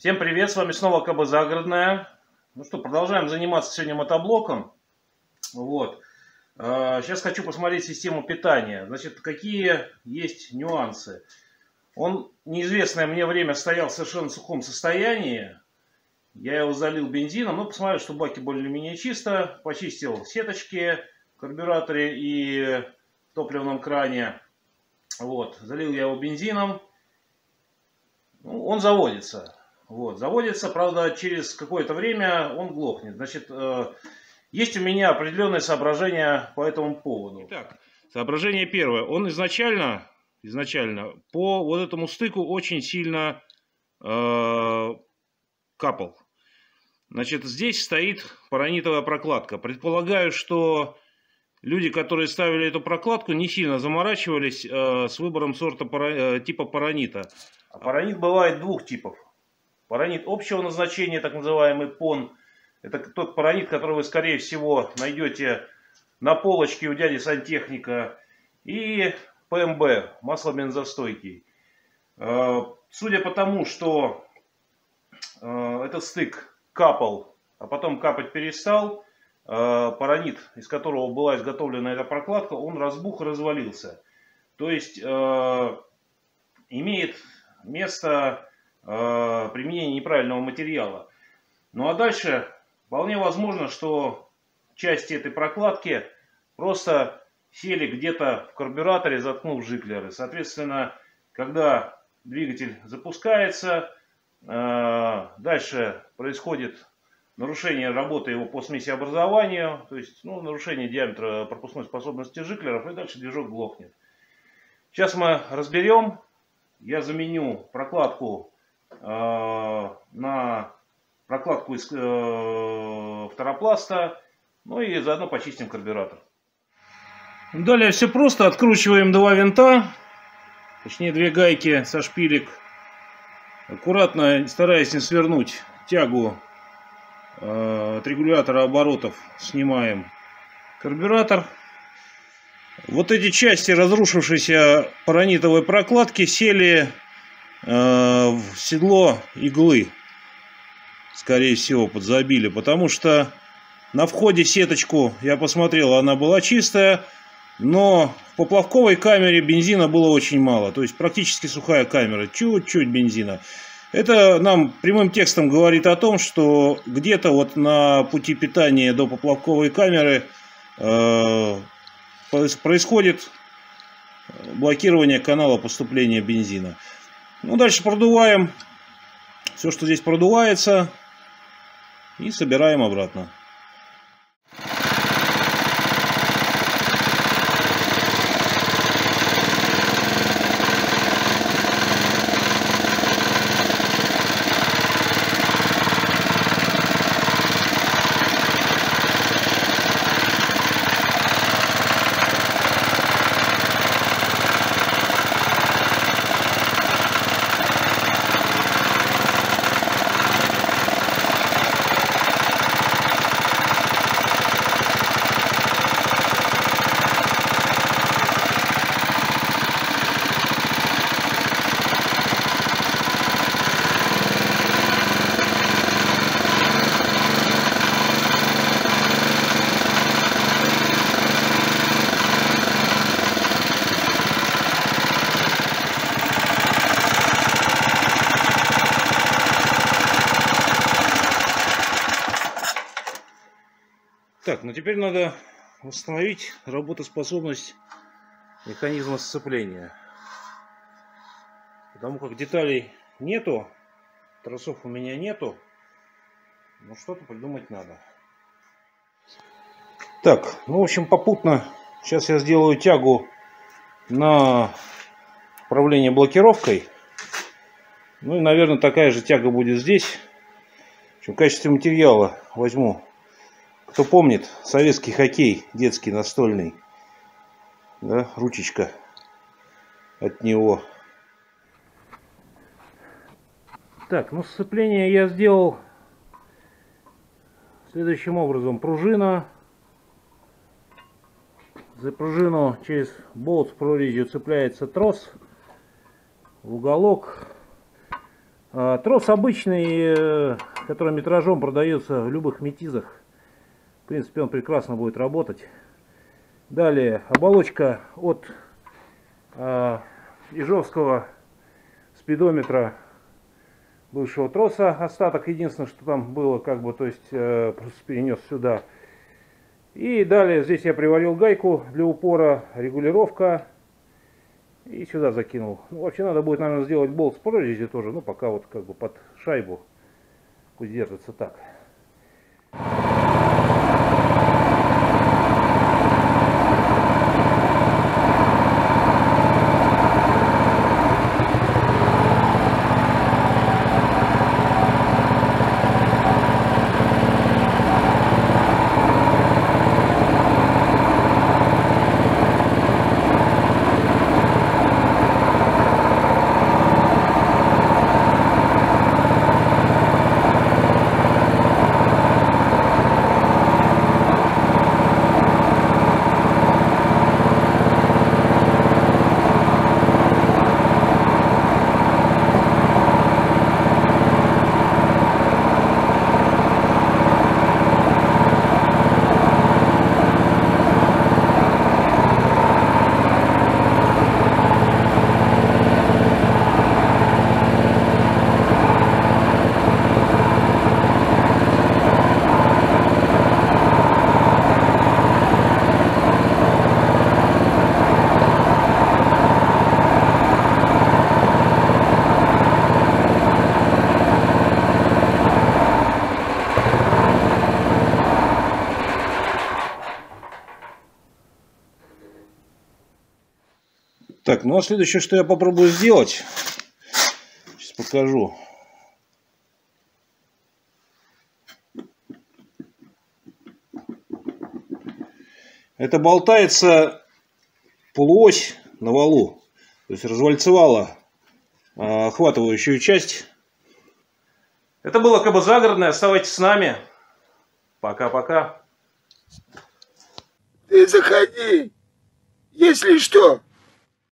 Всем привет, с вами снова КБ Загородная. Ну что, продолжаем заниматься сегодня мотоблоком. Сейчас хочу посмотреть систему питания. Значит, какие есть нюансы. Он неизвестное мне время стоял в совершенно сухом состоянии. Я его залил бензином, но посмотрел, что баки более-менее чисто. Почистил сеточки в карбюраторе и в топливном кране. Залил я его бензином. Он заводится. Заводится, правда, через какое-то время он глохнет. Значит, есть у меня определенные соображения по этому поводу. Итак, соображение первое. Он изначально по вот этому стыку очень сильно капал. Значит, здесь стоит паранитовая прокладка. Предполагаю, что люди, которые ставили эту прокладку, не сильно заморачивались с выбором сорта типа паранита. А паранит бывает двух типов. Паранит общего назначения, так называемый ПОН, это тот паранит, который вы, скорее всего, найдете на полочке у дяди сантехника. И ПМБ, маслобензостойкий. Судя по тому, что этот стык капал, а потом капать перестал, паранит, из которого была изготовлена эта прокладка, он разбух и развалился. То есть имеет место применение неправильного материала. Ну а дальше вполне возможно, что части этой прокладки просто сели где-то в карбюраторе, заткнув жиклеры. Соответственно, когда двигатель запускается, дальше происходит нарушение работы его по смесеобразованию, то есть нарушение диаметра пропускной способности жиклеров, и дальше движок глохнет. Сейчас мы разберем. Я заменю прокладку на прокладку из фторопласта, и заодно почистим карбюратор. Далее все просто. Откручиваем два винта, точнее две гайки со шпилек. Аккуратно, стараясь не свернуть тягу от регулятора оборотов, снимаем карбюратор. Вот эти части разрушившейся паранитовой прокладки сели в седло иглы, скорее всего, подзабили, потому что на входе сеточку я посмотрел, она была чистая, но в поплавковой камере бензина было очень мало, то есть практически сухая камера, чуть-чуть бензина. Это нам прямым текстом говорит о том, что где-то вот на пути питания до поплавковой камеры происходит блокирование канала поступления бензина. Дальше продуваем все, что здесь продувается, и собираем обратно. Так, теперь надо восстановить работоспособность механизма сцепления. Потому как деталей нету, тросов у меня нету, но что-то придумать надо. Так, в общем, попутно сейчас я сделаю тягу на управление блокировкой. И, наверное, такая же тяга будет здесь. В качестве материала возьму, кто помнит, советский хоккей, детский, настольный. Да, ручечка от него. Так, сцепление я сделал следующим образом. Пружина. За пружину через болт с прорезью цепляется трос в уголок. Трос обычный, который метражом продается в любых метизах. В принципе, он прекрасно будет работать. Далее оболочка от ижовского спидометра бывшего троса. Остаток, единственное, что там было, как бы, то есть просто перенес сюда. И далее здесь я приварил гайку для упора, регулировка. И сюда закинул. Ну, вообще надо будет, наверное, сделать болт с прорезью тоже. Ну, пока вот как бы под шайбу. Пусть держится так. Так, ну а следующее, что я попробую сделать, сейчас покажу. Это болтается полуось на валу, то есть развальцевала охватывающую часть. Это было КБ Загородное, оставайтесь с нами. Пока-пока. Ты заходи, если что.